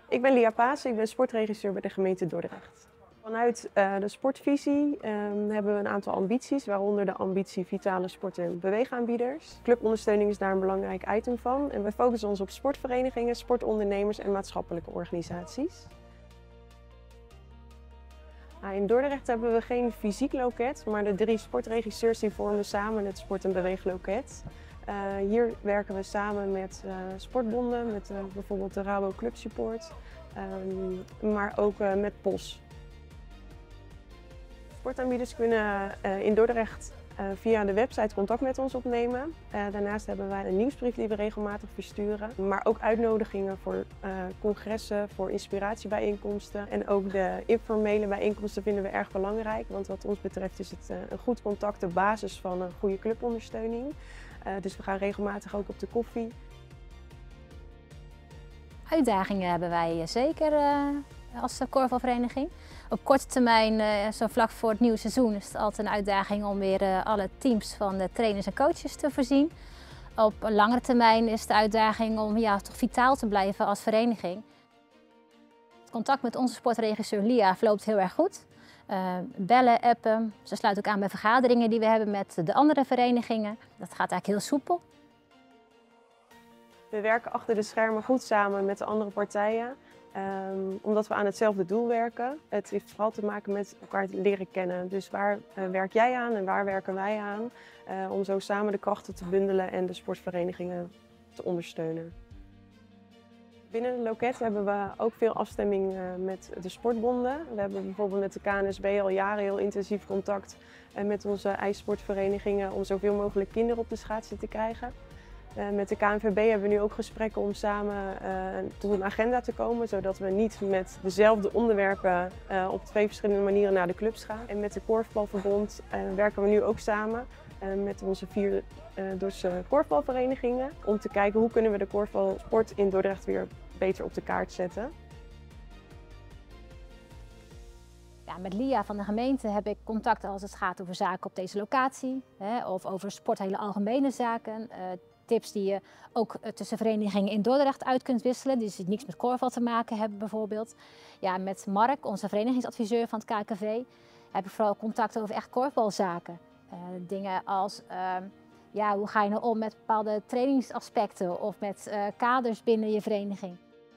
Ik ben Lia Paas, ik ben sportregisseur bij de gemeente Dordrecht. Vanuit de sportvisie hebben we een aantal ambities, waaronder de ambitie vitale sport- en beweegaanbieders. Clubondersteuning is daar een belangrijk item van en we focussen ons op sportverenigingen, sportondernemers en maatschappelijke organisaties. In Dordrecht hebben we geen fysiek loket, maar de 3 sportregisseurs die vormen samen het sport- en beweegloket. Hier werken we samen met sportbonden, met bijvoorbeeld de Rabo Club Support, maar ook met POS. Sportaanbieders kunnen in Dordrecht via de website contact met ons opnemen. Daarnaast hebben wij een nieuwsbrief die we regelmatig versturen, maar ook uitnodigingen voor congressen, voor inspiratiebijeenkomsten. En ook de informele bijeenkomsten vinden we erg belangrijk, want wat ons betreft is het een goed contact de basis van een goede clubondersteuning. Dus we gaan regelmatig ook op de koffie. Uitdagingen hebben wij zeker als korfbalvereniging. Op korte termijn, zo vlak voor het nieuwe seizoen, is het altijd een uitdaging om weer alle teams van de trainers en coaches te voorzien. Op langere termijn is de uitdaging om toch vitaal te blijven als vereniging. Het contact met onze sportregisseur Lia verloopt heel erg goed. Bellen, appen, ze sluit ook aan bij vergaderingen die we hebben met de andere verenigingen. Dat gaat eigenlijk heel soepel. We werken achter de schermen goed samen met de andere partijen, omdat we aan hetzelfde doel werken. Het heeft vooral te maken met elkaar leren kennen. Dus waar werk jij aan en waar werken wij aan? Om zo samen de krachten te bundelen en de sportverenigingen te ondersteunen. Binnen het loket hebben we ook veel afstemming met de sportbonden. We hebben bijvoorbeeld met de KNSB al jaren heel intensief contact met onze ijssportverenigingen om zoveel mogelijk kinderen op de schaatsen te krijgen. Met de KNVB hebben we nu ook gesprekken om samen tot een agenda te komen, zodat we niet met dezelfde onderwerpen op 2 verschillende manieren naar de clubs gaan. En met de Korfbalverbond werken we nu ook samen met onze 4 Dordtse korfbalverenigingen om te kijken hoe kunnen we de korfbalsport in Dordrecht weer beter op de kaart zetten. Ja, met Lia van de gemeente heb ik contact als het gaat over zaken op deze locatie, of over sport hele algemene zaken. Tips die je ook tussen verenigingen in Dordrecht uit kunt wisselen, die dus niks met korfbal te maken hebben bijvoorbeeld. Ja, met Mark, onze verenigingsadviseur van het KKV, heb ik vooral contact over echt korfbalzaken. Dingen als hoe ga je nou om met bepaalde trainingsaspecten of met kaders binnen je vereniging.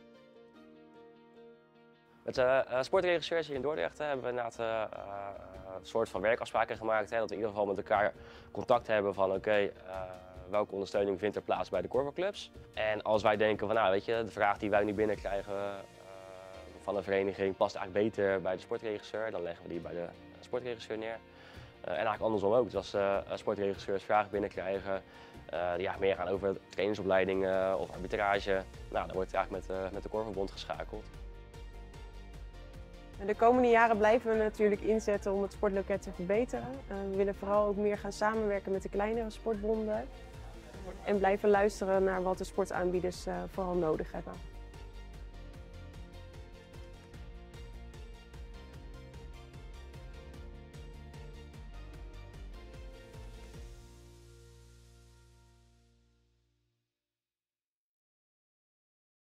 Met de sportregisseurs hier in Dordrecht hebben we inderdaad een soort van werkafspraken gemaakt. Dat we in ieder geval met elkaar contact hebben van welke ondersteuning vindt er plaats bij de korfbalclubs. En als wij denken van weet je, de vraag die wij nu binnenkrijgen van een vereniging past eigenlijk beter bij de sportregisseur, dan leggen we die bij de sportregisseur neer. En eigenlijk andersom ook. Dus als sportregisseurs vragen binnenkrijgen die meer gaan over trainingsopleidingen of arbitrage, dan wordt het eigenlijk met de korfbalbond geschakeld. De komende jaren blijven we natuurlijk inzetten om het sportloket te verbeteren. We willen vooral ook meer gaan samenwerken met de kleinere sportbonden en blijven luisteren naar wat de sportaanbieders vooral nodig hebben.